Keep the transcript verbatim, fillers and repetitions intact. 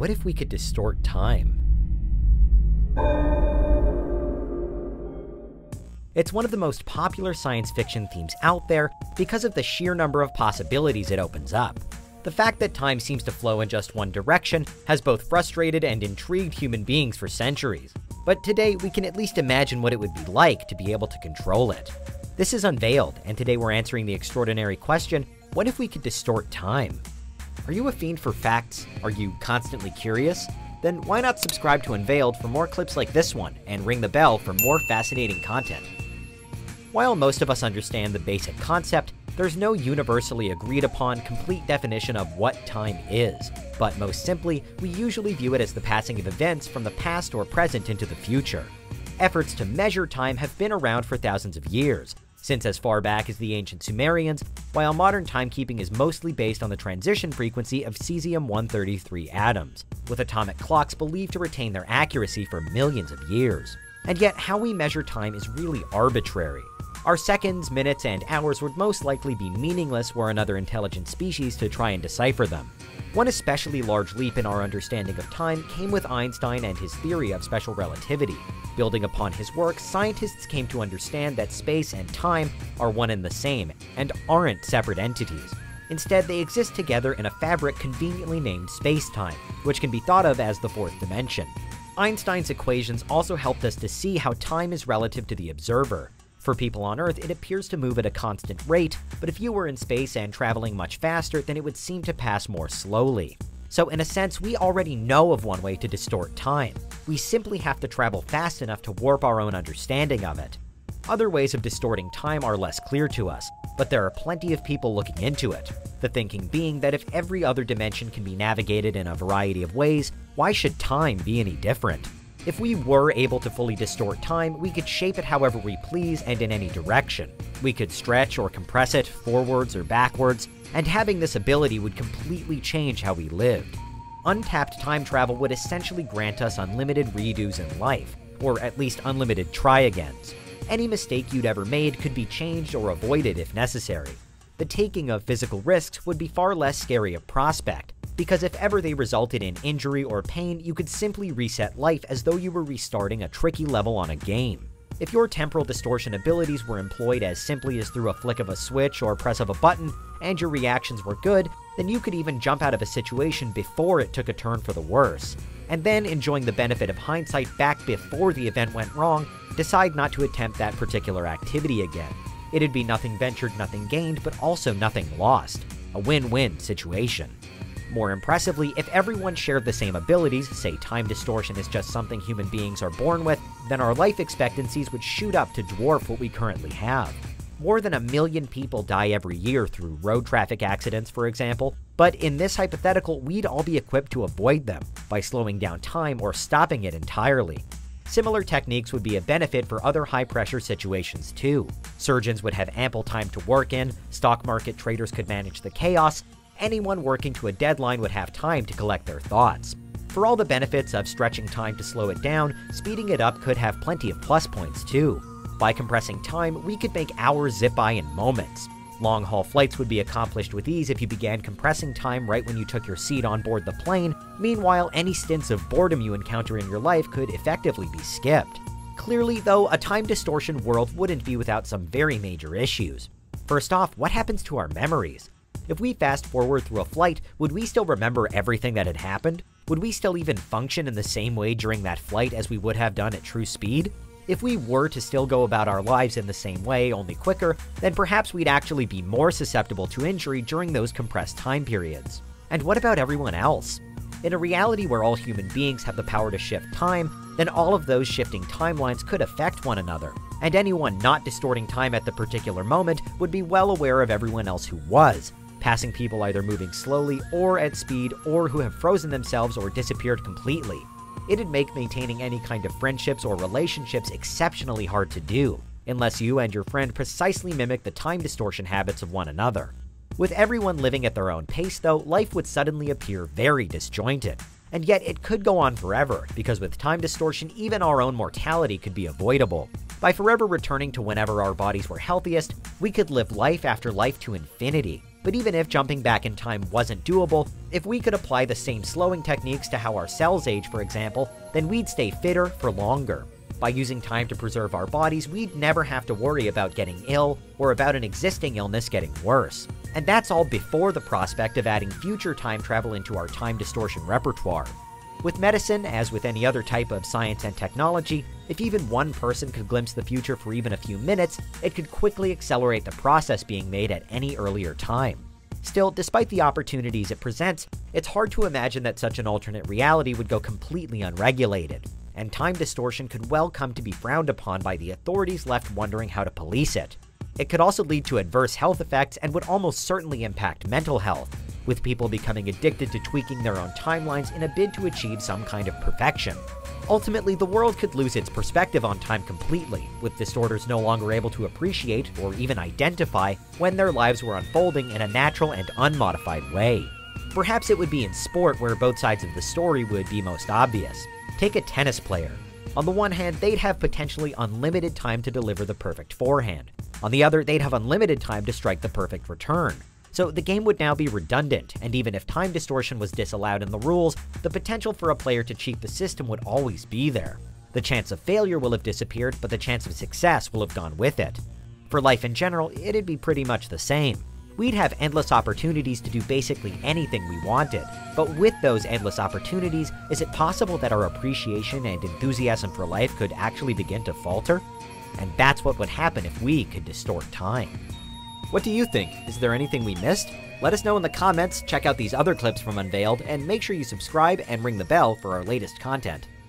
What if we could distort time? It's one of the most popular science fiction themes out there because of the sheer number of possibilities it opens up. The fact that time seems to flow in just one direction has both frustrated and intrigued human beings for centuries. But today, we can at least imagine what it would be like to be able to control it. This is Unveiled, and today we're answering the extraordinary question, what if we could distort time? Are you a fiend for facts? Are you constantly curious? Then why not subscribe to Unveiled for more clips like this one, and ring the bell for more fascinating content. While most of us understand the basic concept, there's no universally agreed upon complete definition of what time is, but most simply, we usually view it as the passing of events from the past or present into the future. Efforts to measure time have been around for thousands of years, since as far back as the ancient Sumerians, while modern timekeeping is mostly based on the transition frequency of cesium one thirty-three atoms, with atomic clocks believed to retain their accuracy for millions of years. And yet, how we measure time is really arbitrary. Our seconds, minutes, and hours would most likely be meaningless were another intelligent species to try and decipher them. One especially large leap in our understanding of time came with Einstein and his theory of special relativity. Building upon his work, scientists came to understand that space and time are one and the same, and aren't separate entities. Instead, they exist together in a fabric conveniently named space-time, which can be thought of as the fourth dimension. Einstein's equations also helped us to see how time is relative to the observer. For people on Earth, it appears to move at a constant rate, but if you were in space and traveling much faster, then it would seem to pass more slowly. So in a sense, we already know of one way to distort time. We simply have to travel fast enough to warp our own understanding of it. Other ways of distorting time are less clear to us, but there are plenty of people looking into it. The thinking being that if every other dimension can be navigated in a variety of ways, why should time be any different? If we were able to fully distort time, we could shape it however we please and in any direction. We could stretch or compress it, forwards or backwards, and having this ability would completely change how we lived. Untapped time travel would essentially grant us unlimited redos in life, or at least unlimited try-agains. Any mistake you'd ever made could be changed or avoided if necessary. The taking of physical risks would be far less scary a prospect, because if ever they resulted in injury or pain, you could simply reset life as though you were restarting a tricky level on a game. If your temporal distortion abilities were employed as simply as through a flick of a switch or press of a button, and your reactions were good, then you could even jump out of a situation before it took a turn for the worse. And then, enjoying the benefit of hindsight back before the event went wrong, decide not to attempt that particular activity again. It'd be nothing ventured, nothing gained, but also nothing lost. A win-win situation. More impressively, if everyone shared the same abilities, say time distortion is just something human beings are born with, then our life expectancies would shoot up to dwarf what we currently have. More than a million people die every year through road traffic accidents, for example, but in this hypothetical, we'd all be equipped to avoid them by slowing down time or stopping it entirely. Similar techniques would be a benefit for other high-pressure situations too. Surgeons would have ample time to work in, stock market traders could manage the chaos, anyone working to a deadline would have time to collect their thoughts. For all the benefits of stretching time to slow it down, speeding it up could have plenty of plus points too. By compressing time, we could make hours zip by in moments. Long-haul flights would be accomplished with ease if you began compressing time right when you took your seat on board the plane. Meanwhile, any stints of boredom you encounter in your life could effectively be skipped. Clearly, though, a time distortion world wouldn't be without some very major issues. First off, what happens to our memories? If we fast forward through a flight, would we still remember everything that had happened? Would we still even function in the same way during that flight as we would have done at true speed? If we were to still go about our lives in the same way, only quicker, then perhaps we'd actually be more susceptible to injury during those compressed time periods. And what about everyone else? In a reality where all human beings have the power to shift time, then all of those shifting timelines could affect one another, and anyone not distorting time at the particular moment would be well aware of everyone else who was, passing people either moving slowly or at speed or who have frozen themselves or disappeared completely. It'd make maintaining any kind of friendships or relationships exceptionally hard to do, unless you and your friend precisely mimic the time distortion habits of one another. With everyone living at their own pace though, life would suddenly appear very disjointed. And yet it could go on forever, because with time distortion even our own mortality could be avoidable. By forever returning to whenever our bodies were healthiest, we could live life after life to infinity. But even if jumping back in time wasn't doable, if we could apply the same slowing techniques to how our cells age, for example, then we'd stay fitter for longer. By using time to preserve our bodies, we'd never have to worry about getting ill or about an existing illness getting worse. And that's all before the prospect of adding future time travel into our time distortion repertoire. With medicine, as with any other type of science and technology, if even one person could glimpse the future for even a few minutes, it could quickly accelerate the process being made at any earlier time. Still, despite the opportunities it presents, it's hard to imagine that such an alternate reality would go completely unregulated, and time distortion could well come to be frowned upon by the authorities left wondering how to police it. It could also lead to adverse health effects and would almost certainly impact mental health, with people becoming addicted to tweaking their own timelines in a bid to achieve some kind of perfection. Ultimately, the world could lose its perspective on time completely, with distorters no longer able to appreciate or even identify when their lives were unfolding in a natural and unmodified way. Perhaps it would be in sport where both sides of the story would be most obvious. Take a tennis player. On the one hand, they'd have potentially unlimited time to deliver the perfect forehand. On the other, they'd have unlimited time to strike the perfect return. So the game would now be redundant, and even if time distortion was disallowed in the rules, the potential for a player to cheat the system would always be there. The chance of failure will have disappeared, but the chance of success will have gone with it. For life in general, it'd be pretty much the same. We'd have endless opportunities to do basically anything we wanted, but with those endless opportunities, is it possible that our appreciation and enthusiasm for life could actually begin to falter? And that's what would happen if we could distort time. What do you think? Is there anything we missed? Let us know in the comments, check out these other clips from Unveiled, and make sure you subscribe and ring the bell for our latest content.